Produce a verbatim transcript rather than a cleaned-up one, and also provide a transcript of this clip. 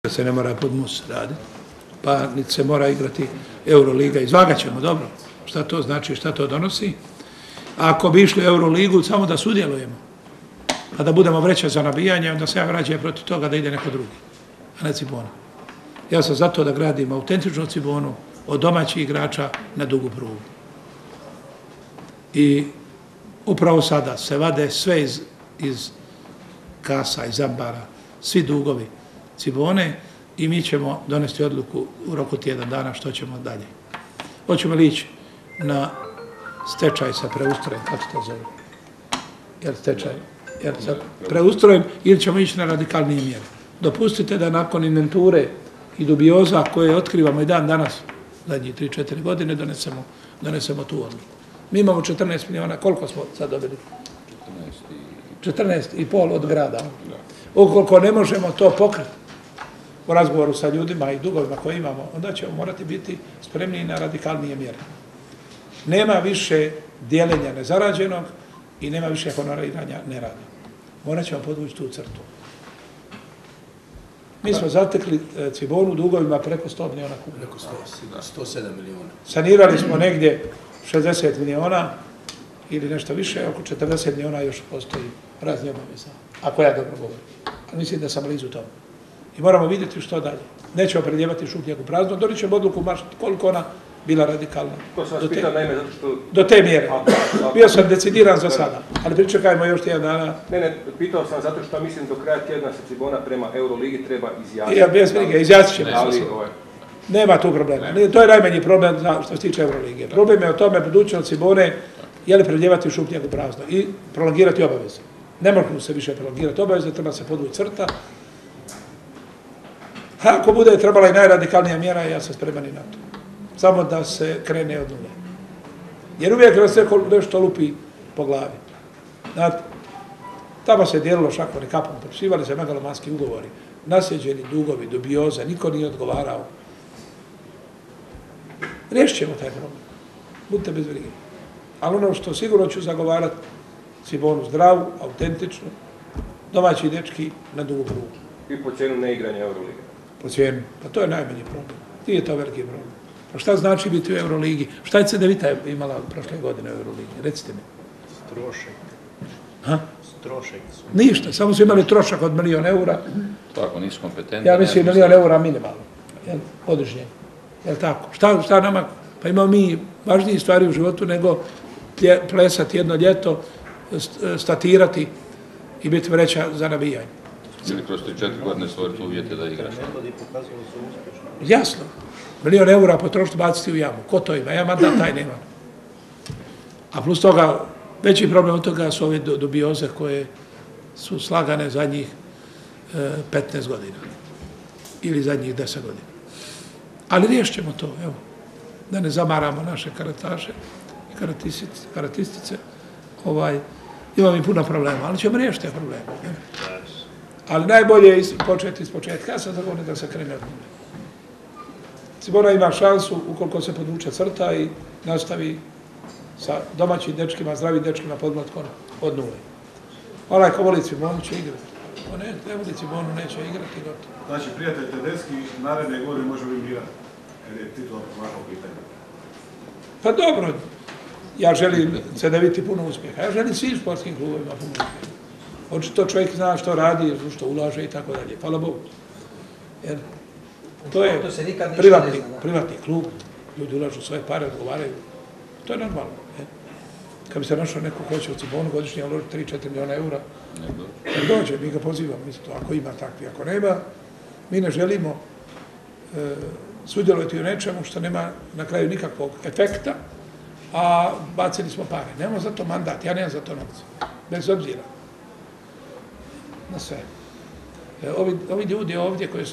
da se ne mora pod mus raditi, pa niti se mora igrati Euroliga. Izvagat ćemo, dobro, šta to znači, šta to donosi. A ako bi išli u Euroligu, samo da sudjelujemo, pa da budemo vreća za nabijanje, onda se ja rađe protiv toga da ide neko drugi, a ne Cibona. Ja sam zato da gradim autentičnu Cibonu od domaćih igrača na dugu prugu. I upravo sada se vade sve iz, iz kasa, iz ambara, svi dugovi Cibone i mi ćemo donesti odluku u roku tjedan dana što ćemo dalje. Hoćemo li ići na stečaj sa preustrojem, kako to zove? Jel stečaj? Jel sa preustrojem ili ćemo ići na radikalnije mjere? Dopustite da nakon inventure i dubioza koje otkrivamo i dan danas, zadnjih tri četiri godine, donesemo, donesemo tu odluku. Mi imamo četrnaest miliona, koliko smo sad dobili? četrnaest i pol od grada. Ukoliko ne možemo to pokriti u razgovoru sa ljudima i dugovima koje imamo, onda ćemo morati biti spremni na radikalnije mjere. Nema više dijeljenja nezarađenog i nema više honoriranja nerada. Morat ćemo podvući tu crtu. Mi smo zatekli Cibonu dugovima preko sto miliona kuna. Preko sto sedam miliona. Sanirali smo negdje šezdeset miliona ili nešto više, oko četrdeset miliona još postoji razni obaveza. Ako ja dobro govorim. Ali mislim da sam blizu tomu. I moramo vidjeti što dalje. Nećemo preljevati šupljak u prazno, donijet ćemo odluku koliko ona bila radikalna. To sam vas pitao naime zato što... Do te mjere. Bio sam decidiran za sada, ali pričekajmo još tjedan dana. Ne, ne, pitao sam zato što mislim do kraja tjedna se Cibona prema Euroligi treba izjasniti. Ja, bez brige, izjasnit ćemo se. Nema tu problema. To je najmanji problem što se tiče Euroligije. Problem je o tome budućnost Cibone je li preljevati šupljak u prazno i prolongirati obaveze. Ne možemo se više prolongirati obaveze, treba se podvući crta. Ako bude trebala i najradikalnija mjera, ja sam spreman i na to. Samo da se krene od nule. Jer uvijek nas nešto lupi po glavi. Znate, tamo se dijelilo šakom i kapom, potpisivali se megalomanski ugovori, naslijeđeni dugovi, dubioze, niko nije odgovarao. Riješit ćemo taj problem. Budite bez brige. Ali ono što sigurno ću zagovarati, Cibonu zdravu, autentičnu, domaći dečki na dugu prugu. I po cijenu neigranja Euroliga. Po cijenu. Pa to je najmanji problem. Nije to veliki problem. Pa šta znači biti u Euroligi? Šta je Cedevita imala prošle godine u Euroligi? Recite mi. Trošak. Ha? Trošak. Ništa. Samo su imali trošak od milijon eura. Tako, nisu kompetentni. Ja mislim milijon eura minimalno. Jel? Godišnje. Jel tako? Šta, šta nama? Pa imamo mi važnije stvari u životu nego plesati jedno ljeto, statirati i biti vreća za nabijanje. Ili kroz tri četiri godine stvoriti uvjete da igraš. Jasno. Milijon eura potrošiti, baciti u jamu. Ko to ima? Ja mandat taj nema. A plus toga, veći problem od toga su ove dubioze koje su slagane zadnjih petnaest godina. Ili zadnjih deset godina. Ali riješit ćemo to, evo. Da ne zamaramo naše karataše i karatistice. Ovaj, imamo i puno problema, ali ćemo riješiti te probleme. Ali najbolje je početi iz početka. Ja sam zagovornik da se krene od nule. Cibona ima šansu ukoliko se podvuče crta i nastavi sa domaćim dečkima, zdravim dečkima podmlatkom od nule. Onaj ko voli Cibonu će igrati. Ko ne, ne voli Cibonu, neće igrati. Gotovo. Znači, prijatelj Tedeschi naredne godine može bi igrati, kad je titula ovako pitanje. Pa dobro, ja želim Cedeviti puno uspjeha. Ja želim svim sportskim klubovima puno uspjeha. Očito čovjek zna što radi, što ulaže i tako dalje. Hvala Bogu. Jer to je privatni, privatni klub, ljudi ulažu svoje pare, odgovaraju. To je normalno. Je. Kad bi se našao neko ko će u Cibonu godišnje uložiti tri četiri miliona eura, kad dođe, mi ga pozivamo, mislim to, ako ima takvi, ako nema, mi ne želimo e, sudjelovati u nečemu što nema na kraju nikakvog efekta, a bacili smo pare. Nemamo za to mandat, ja nemam za to novce, bez obzira na sve. E, ovi, ovi ljudi ovdje koji su